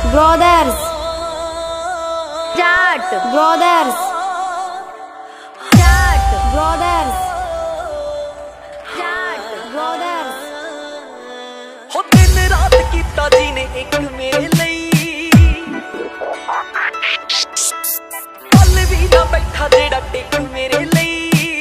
brothers, Start. brothers, Start. brothers, Start. brothers. हो दिन रात कीता जी ने एक मेरे ਲਈ पल भी ना बैठा जेड़ा टेक मेरे ਲਈ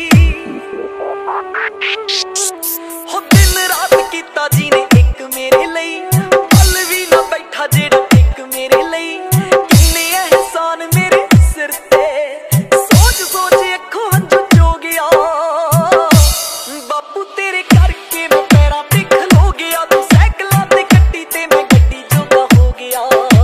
हो दिन रात कीता जी ने एक मेरे ਲਈ पल भी ना बैठा जेड़ा टेक मेरे ਲਈ किन्ने एहसान मेरे सिर ते सोच सोच अखों हंझू चो गया बापू तेरे करके मैं पैरां ते खलो गया तू साइकिलां ते कट्टी ते मैं गड्डी जोगा हो गया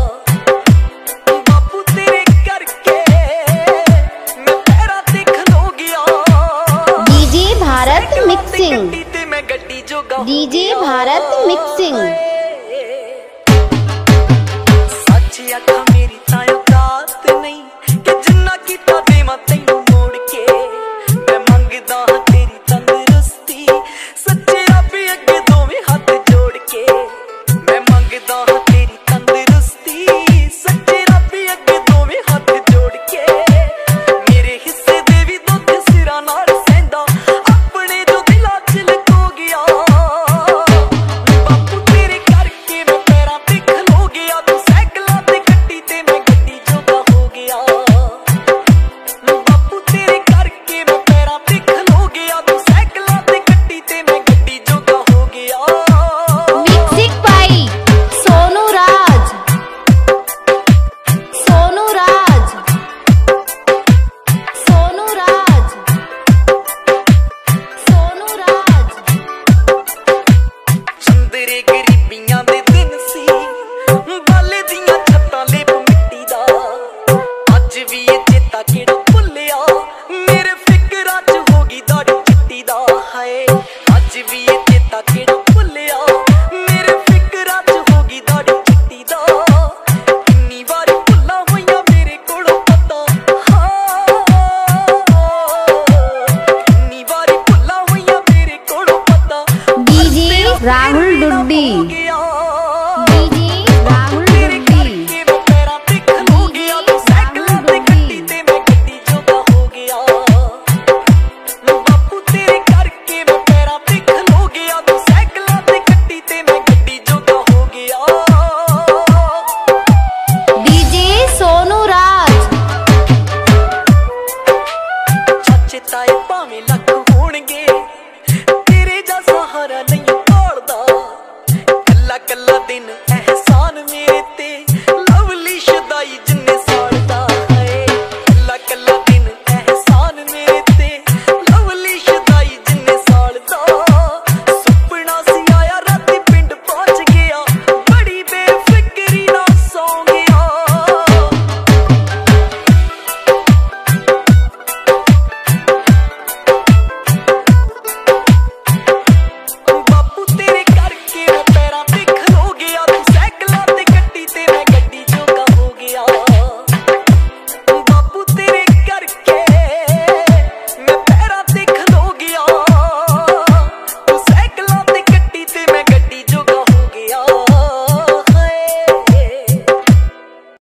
बापू तेरे करके मैं पैरां ते खलो गया DJ भारत मिक्सिंग, गड्डी ते मैं गड्डी जोगा हो DJ गया। भारत मिक्सिंग। सच आखा मेरी तां औकात नहीं कि जिन्ना कीता देवां तैनूं मोड़ के मैं मंगदा हां तेरी तंदरुस्ती सच्चे रब अगे दोवें हाथ जोड़ के मैं मंगदा हां तेरी तंदरुस्ती सच्चे रब अगे दोवें हाथ जोड़ के मेरे हिस्से दे भी दुख सिरां नाल सैंदा अपने जो दिलां च लको गया बापू तेरे करके मैं पैरां ते खलो गया तू साइकिलां ते कट्टी ते मैं गड्डी जोगा हो गया बापू तेरे करके मैं पैरां ते खलो गया तू साइकिलां ते कट्टी ते मैं गड्डी जोगा हो गया Mixing by सोनू राज, सोनू राज, सोनू राज, सोनू राज। चंदरे गरीबियां दे दिन सी बाले दियां छत्तां लेप मिट्टी दा अज भी ये चेता केड़ा भुल्लिया मेरे फिकरां च होगी दाड़ी चिट्टी दा हाय अज भी ये चेता केड़ा भुल्लिया मेरे फिकरां च होगी दाड़ी चिट्टी दा किन्नी वारी भुल्लां होईयां मेरे कोलों पता किन्नी वारी भुल्लां होईयां मेरे कोलों पता DJ राहुल डुड्डी, DJ राहुल तेरे डुड्डी, करके मैं पैरां ते खलो गया तू साइकिलां ते कट्टी ते मैं गड्डी जोगा हो गया बापू तेरे करके मैं पैरां ते खलो गया तू साइकिलां ते कट्टी ते मैं गड्डी जोगा हो गया DJ सोनू राज, चाचे ताए भावें लख होणगे तेरे जा सहारा नहीं भालदा कल्ला कल्ला दिन